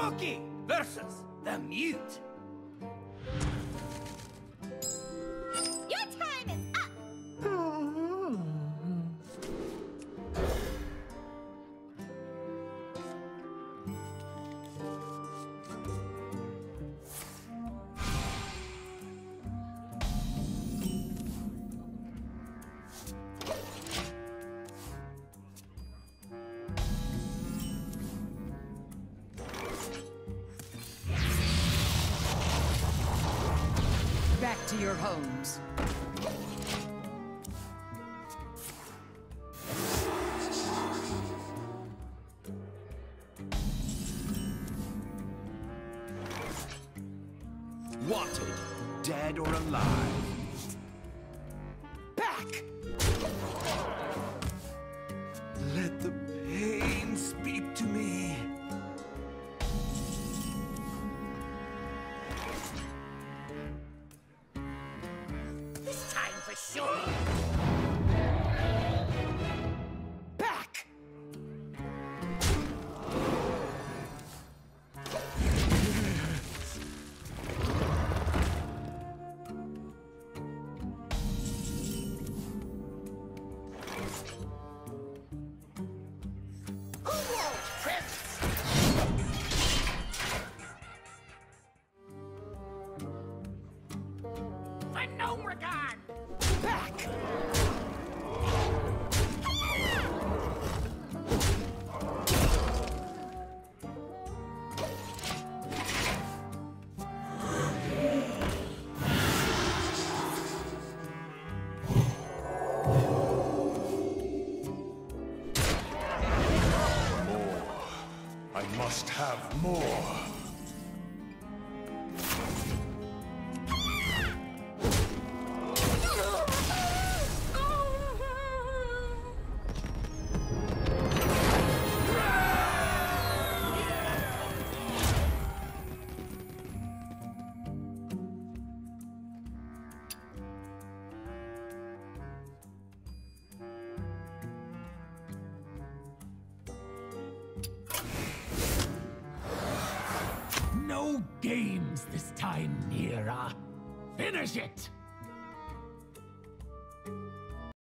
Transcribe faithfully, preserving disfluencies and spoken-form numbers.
Loki versus the Mute. Your time is up! Back to your homes. Wanted, dead or alive. Back! Let the pain speak to me. This time for sure! Back! For no regard! Back! I must have more. No games this time, Mira. Finish it!